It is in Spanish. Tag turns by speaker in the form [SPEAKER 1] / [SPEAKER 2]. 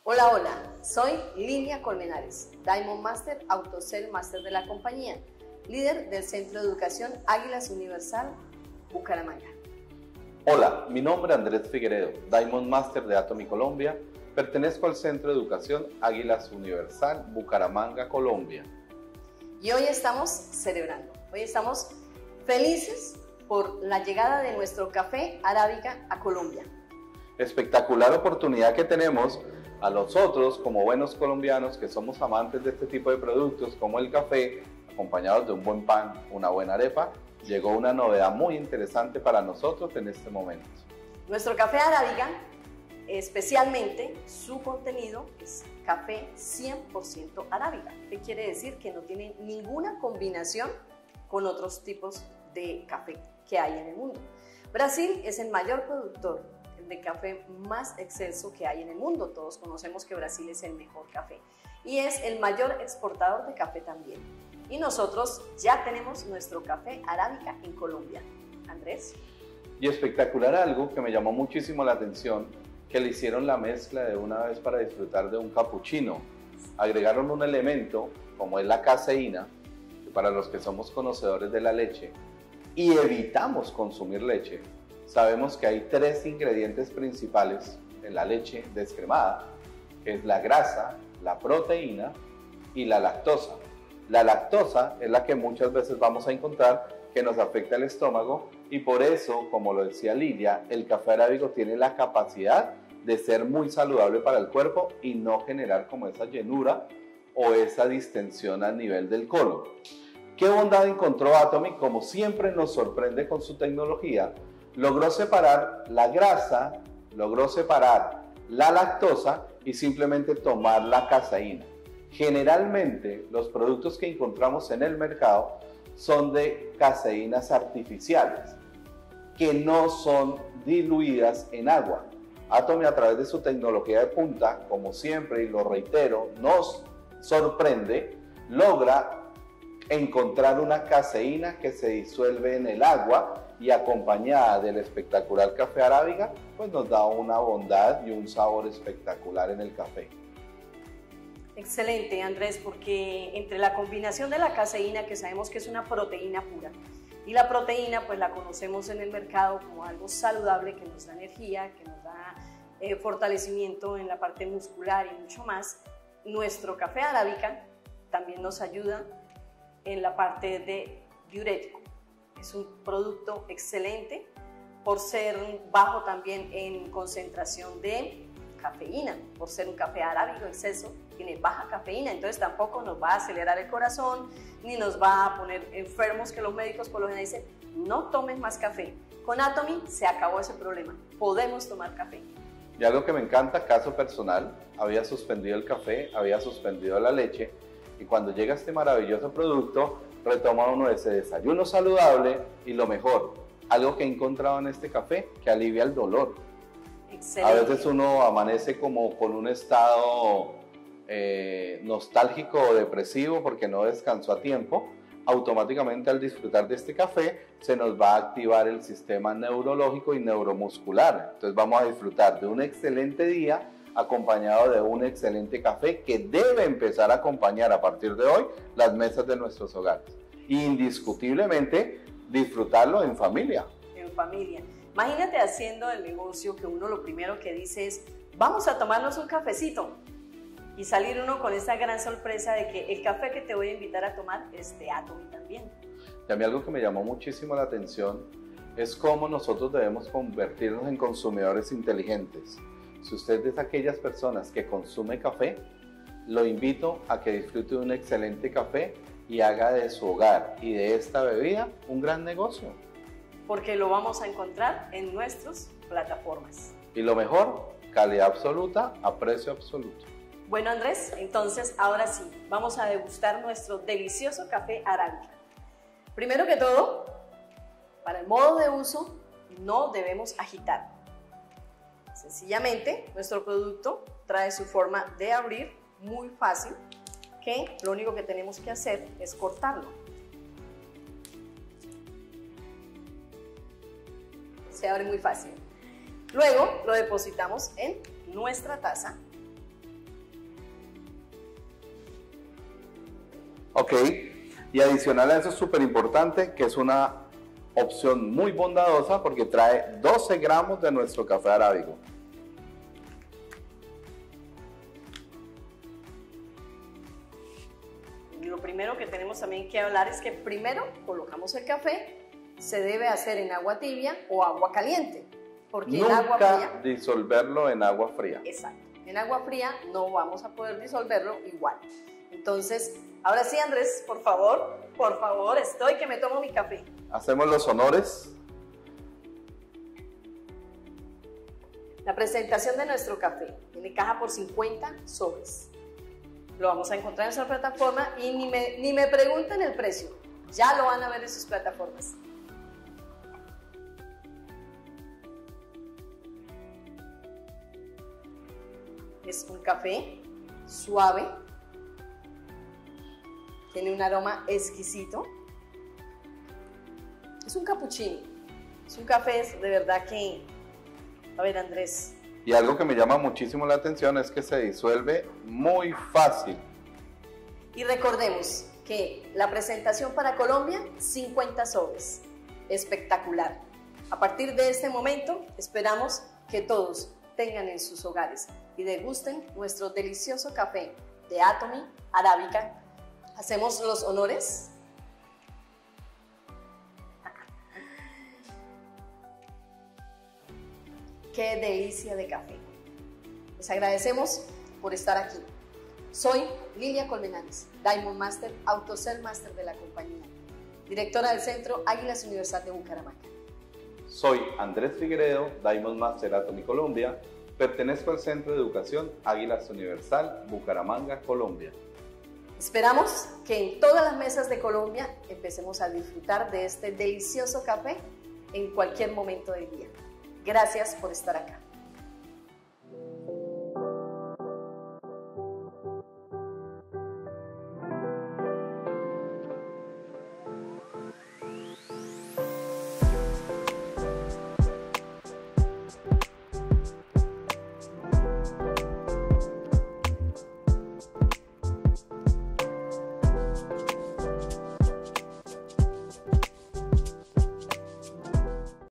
[SPEAKER 1] Hola, hola, soy Lilia Colmenares, Diamond Master, Autocell Master de la compañía, líder del Centro de Educación Águilas Universal, Bucaramanga.
[SPEAKER 2] Hola, mi nombre es Andrés Figueredo, Diamond Master de Atomy Colombia, pertenezco al Centro de Educación Águilas Universal, Bucaramanga, Colombia.
[SPEAKER 1] Y hoy estamos celebrando, hoy estamos felices por la llegada de nuestro café arábica a Colombia.
[SPEAKER 2] Espectacular oportunidad que tenemos a nosotros como buenos colombianos que somos amantes de este tipo de productos como el café, acompañados de un buen pan, una buena arepa. Llegó una novedad muy interesante para nosotros en este momento.
[SPEAKER 1] Nuestro café arábica, especialmente su contenido es café 100% arábica. ¿Qué quiere decir? Que no tiene ninguna combinación con otros tipos de café que hay en el mundo. Brasil es el mayor productor de café más excelso que hay en el mundo. Todos conocemos que Brasil es el mejor café y es el mayor exportador de café también. Y nosotros ya tenemos nuestro café arábica en Colombia. Andrés.
[SPEAKER 2] Y espectacular algo que me llamó muchísimo la atención, que le hicieron la mezcla de una vez para disfrutar de un capuchino. Agregaron un elemento como es la caseína, que para los que somos conocedores de la leche y evitamos consumir leche, sabemos que hay tres ingredientes principales en la leche descremada, que es la grasa, la proteína y la lactosa. La lactosa es la que muchas veces vamos a encontrar que nos afecta el estómago y por eso, como lo decía Lilia, el café arábigo tiene la capacidad de ser muy saludable para el cuerpo y no generar como esa llenura o esa distensión a nivel del colon. ¿Qué bondad encontró Atomy? Como siempre nos sorprende con su tecnología, logró separar la grasa, logró separar la lactosa y simplemente tomar la caseína. Generalmente los productos que encontramos en el mercado son de caseínas artificiales que no son diluidas en agua. Atomy, a través de su tecnología de punta, como siempre, y lo reitero, nos sorprende, logra encontrar una caseína que se disuelve en el agua y acompañada del espectacular café arábiga, pues nos da una bondad y un sabor espectacular en el café.
[SPEAKER 1] Excelente, Andrés, porque entre la combinación de la caseína, que sabemos que es una proteína pura, y la proteína, pues la conocemos en el mercado como algo saludable que nos da energía, que nos da fortalecimiento en la parte muscular y mucho más, nuestro café arábica también nos ayuda en la parte de diurético. Es un producto excelente por ser bajo también en concentración de cafeína, por ser un café arábigo exceso, tiene baja cafeína, entonces tampoco nos va a acelerar el corazón, ni nos va a poner enfermos, que los médicos por lo general dicen, no tomes más café. Con Atomy se acabó ese problema, podemos tomar café.
[SPEAKER 2] Y algo que me encanta, caso personal, había suspendido el café, había suspendido la leche, y cuando llega este maravilloso producto, retoma uno ese desayuno saludable y lo mejor, algo que he encontrado en este café, que alivia el dolor.
[SPEAKER 1] Excelente.
[SPEAKER 2] A veces uno amanece como con un estado nostálgico o depresivo porque no descansó a tiempo. Automáticamente al disfrutar de este café se nos va a activar el sistema neurológico y neuromuscular. Entonces vamos a disfrutar de un excelente día acompañado de un excelente café que debe empezar a acompañar a partir de hoy las mesas de nuestros hogares. Indiscutiblemente disfrutarlo en familia.
[SPEAKER 1] En familia. Imagínate haciendo el negocio que uno lo primero que dice es, vamos a tomarnos un cafecito. Y salir uno con esa gran sorpresa de que el café que te voy a invitar a tomar es de Atomy también.
[SPEAKER 2] Y a mí algo que me llamó muchísimo la atención es cómo nosotros debemos convertirnos en consumidores inteligentes. Si usted es de aquellas personas que consume café, lo invito a que disfrute de un excelente café y haga de su hogar y de esta bebida un gran negocio.
[SPEAKER 1] Porque lo vamos a encontrar en nuestras plataformas.
[SPEAKER 2] Y lo mejor, calidad absoluta a precio absoluto.
[SPEAKER 1] Bueno, Andrés, entonces ahora sí, vamos a degustar nuestro delicioso café arábica. Primero que todo, para el modo de uso, no debemos agitar. Sencillamente, nuestro producto trae su forma de abrir muy fácil, que lo único que tenemos que hacer es cortarlo. Se abre muy fácil. Luego lo depositamos en nuestra taza
[SPEAKER 2] Ok, y adicional a eso es súper importante que es una opción muy bondadosa porque trae 12 gramos de nuestro café arábigo.
[SPEAKER 1] Lo primero que tenemos también que hablar es que primero colocamos el café, se debe hacer en agua tibia o agua caliente, porque el agua fría...
[SPEAKER 2] Nunca disolverlo en agua fría.
[SPEAKER 1] Exacto, en agua fría no vamos a poder disolverlo igual. Entonces, ahora sí, Andrés, por favor, estoy que me tomo mi café.
[SPEAKER 2] Hacemos los honores.
[SPEAKER 1] La presentación de nuestro café tiene caja por 50 sobres. Lo vamos a encontrar en nuestra plataforma y ni me pregunten el precio, ya lo van a ver en sus plataformas. Es un café suave, tiene un aroma exquisito, es un cappuccino, es un café de verdad que, a ver Andrés.
[SPEAKER 2] Y algo que me llama muchísimo la atención es que se disuelve muy fácil.
[SPEAKER 1] Y recordemos que la presentación para Colombia, 50 sobres, espectacular. A partir de este momento, esperamos que todos tengan en sus hogares y degusten nuestro delicioso café de Atomy Arábica. Hacemos los honores. ¡Qué delicia de café! Les agradecemos por estar aquí. Soy Lilia Colmenares, Diamond Master, Autocell Master de la compañía, directora del Centro Águilas Universal de Bucaramanga.
[SPEAKER 2] Soy Andrés Figueredo, Diamond Master Atomy Colombia. Pertenezco al Centro de Educación Águilas Universal, Bucaramanga, Colombia.
[SPEAKER 1] Esperamos que en todas las mesas de Colombia empecemos a disfrutar de este delicioso café en cualquier momento del día. Gracias por estar acá.